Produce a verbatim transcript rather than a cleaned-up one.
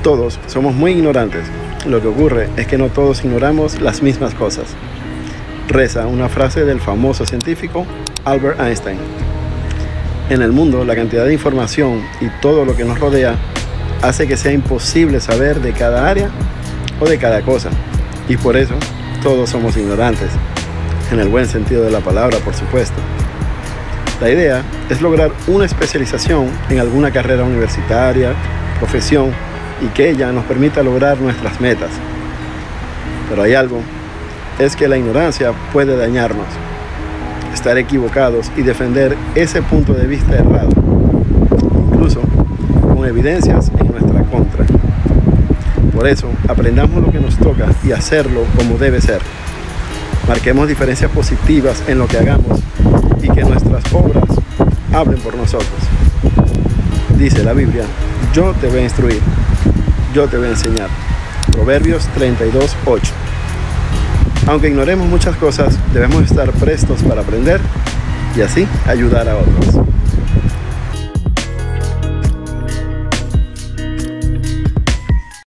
Todos somos muy ignorantes. Lo que ocurre es que no todos ignoramos las mismas cosas. Reza una frase del famoso científico Albert Einstein. En el mundo, la cantidad de información y todo lo que nos rodea hace que sea imposible saber de cada área o de cada cosa. Y por eso, todos somos ignorantes. En el buen sentido de la palabra, por supuesto. La idea es lograr una especialización en alguna carrera universitaria, profesión, y que ella nos permita lograr nuestras metas. Pero hay algo, es que la ignorancia puede dañarnos, estar equivocados y defender ese punto de vista errado, incluso con evidencias en nuestra contra. Por eso, aprendamos lo que nos toca y hacerlo como debe ser. Marquemos diferencias positivas en lo que hagamos y que nuestras obras hablen por nosotros. Dice la Biblia, yo te voy a instruir, yo te voy a enseñar. Proverbios treinta y dos, ocho. Aunque ignoremos muchas cosas, debemos estar prestos para aprender y así ayudar a otros.